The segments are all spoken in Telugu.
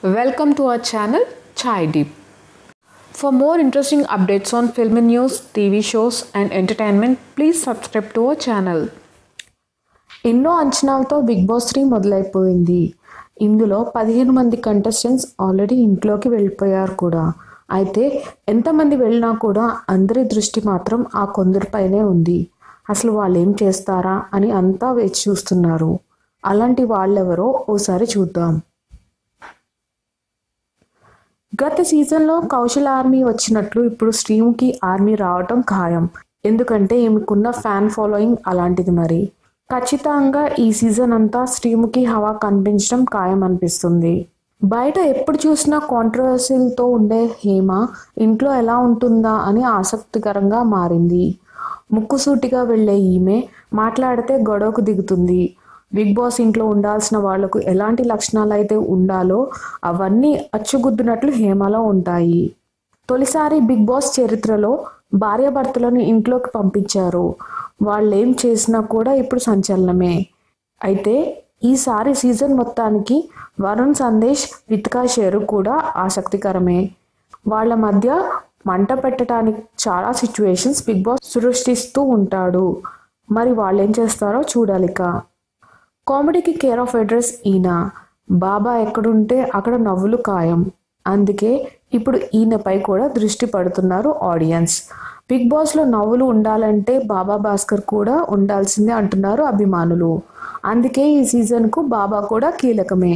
Welcome to our channel Chai Deep. For more interesting updates on film news, TV shows and entertainment, please subscribe to our channel. ఎన్నో అంచనాలతో బిగ్ బాస్ 3 మొదలైపోయింది. ఇందులో 15 మంది కంటెస్టెంట్స్ ఆల్రెడీ ఇంట్లోకి వెళ్ళిపోయారు కూడా. అయితే ఎంతమంది వెళ్ళినా కూడా అందరి దృష్టి మాత్రం ఆ కొందరిపైనే ఉంది. అసలు వాళ్ళు ఏం చేస్తారా అని అంతా వేచి చూస్తున్నారు. అలాంటి వాళ్ళెవరో ఓసారి చూద్దాం. గత సీజన్లో కౌశల్ ఆర్మీ వచ్చినట్లు ఇప్పుడు శ్రీముఖి ఆర్మీ రావటం ఖాయం. ఎందుకంటే ఈమెకున్న ఫ్యాన్ ఫాలోయింగ్ అలాంటిది. మరి ఖచ్చితంగా ఈ సీజన్ అంతా శ్రీముఖి హవా కనిపించడం ఖాయం అనిపిస్తుంది. బయట ఎప్పుడు చూసినా కాంట్రవర్సీలతో ఉండే హేమ ఇంట్లో ఎలా ఉంటుందా అని ఆసక్తికరంగా మారింది. ముక్కుసూటిగా వెళ్లే ఈమె మాట్లాడితే గొడవకు దిగుతుంది. బిగ్ బాస్ ఇంట్లో ఉండాల్సిన వాళ్లకు ఎలాంటి లక్షణాలు అయితే ఉండాలో అవన్నీ అచ్చుగుద్దినట్లు హేమలో ఉంటాయి. తొలిసారి బిగ్ బాస్ చరిత్రలో భార్యాభర్తలను ఇంట్లోకి పంపించారు. వాళ్ళేం చేసినా కూడా ఇప్పుడు సంచలనమే. అయితే ఈసారి సీజన్ మొత్తానికి వరుణ్, సందేశ్, విత్కా, షెరు కూడా ఆసక్తికరమే. వాళ్ళ మధ్య మంట పెట్టడానికి చాలా సిచ్యువేషన్స్ బిగ్ బాస్ సృష్టిస్తూ ఉంటాడు. మరి వాళ్ళేం చేస్తారో చూడాలిక. కామెడీకి కేర్ ఆఫ్ అడ్రస్ ఈయన. బాబా ఎక్కడుంటే అక్కడ నవ్వులు ఖాయం. అందుకే ఇప్పుడు ఈయనపై కూడా దృష్టి పడుతున్నారు ఆడియన్స్. బిగ్ బాస్లో నవ్వులు ఉండాలంటే బాబా భాస్కర్ కూడా ఉండాల్సిందే అంటున్నారు అభిమానులు. అందుకే ఈ సీజన్కు బాబా కూడా కీలకమే.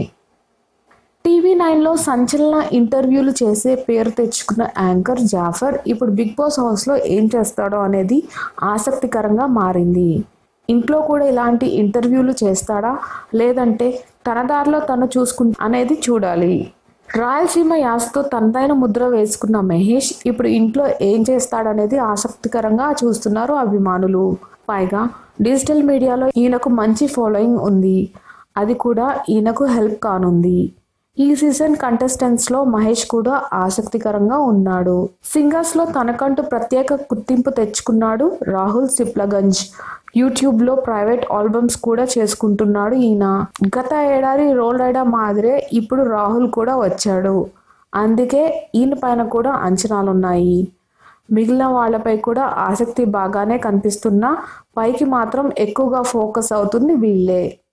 TV9లో సంచలన ఇంటర్వ్యూలు చేసే పేరు తెచ్చుకున్న యాంకర్ జాఫర్ ఇప్పుడు బిగ్ బాస్ హౌస్లో ఏం చేస్తాడో అనేది ఆసక్తికరంగా మారింది. ఇంట్లో కూడా ఇలాంటి ఇంటర్వ్యూలు చేస్తాడా, లేదంటే తన దారిలో తను అనేది చూడాలి. రాయలసీమ యాసతో తనదైన ముద్ర వేసుకున్న మహేష్ ఇప్పుడు ఇంట్లో ఏం చేస్తాడనేది ఆసక్తికరంగా చూస్తున్నారు అభిమానులు. పైగా డిజిటల్ మీడియాలో ఈయనకు మంచి ఫాలోయింగ్ ఉంది. అది కూడా ఈయనకు హెల్ప్ కానుంది. ఈ సీజన్ కంటెస్టెంట్స్లో మహేష్ కూడా ఆసక్తికరంగా ఉన్నాడు. సింగర్స్లో తనకంటూ ప్రత్యేక గుర్తింపు తెచ్చుకున్నాడు రాహుల్. సిప్లగుంజ్ యూట్యూబ్లో ప్రైవేట్ ఆల్బమ్స్ కూడా చేసుకుంటున్నాడు ఈయన. గత ఏడాది రోల్ రైడర్ మాదిరే ఇప్పుడు రాహుల్ కూడా వచ్చాడు. అందుకే ఈయన పైన కూడా అంచనాలున్నాయి. మిగిలిన వాళ్ళపై కూడా ఆసక్తి బాగానే కనిపిస్తున్నా పైకి మాత్రం ఎక్కువగా ఫోకస్ అవుతుంది వీళ్ళే.